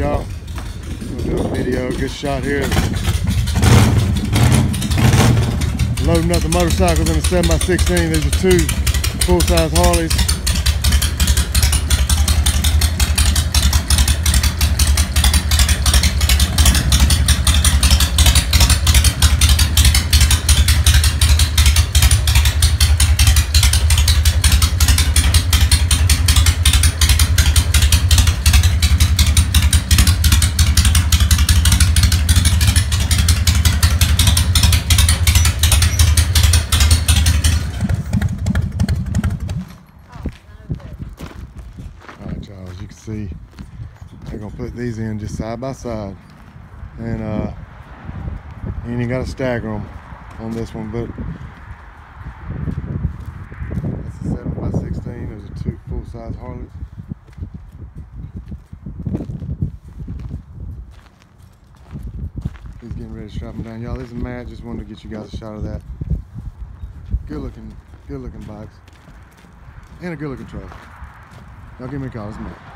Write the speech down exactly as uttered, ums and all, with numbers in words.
y'all. We'll do a video, a good shot here. Loading up the motorcycles in a seven by sixteen. These are two full-size Harleys. As you can see, they're gonna put these in just side by side, and uh, you ain't even got to stagger them on this one, but that's a seven by sixteen. Those are two full-size Harleys. He's getting ready to strap them down, y'all. This is Matt. Just wanted to get you guys a shot of that. Good looking, good looking bikes, and a good looking truck. Y'all give me a call, it's Matt.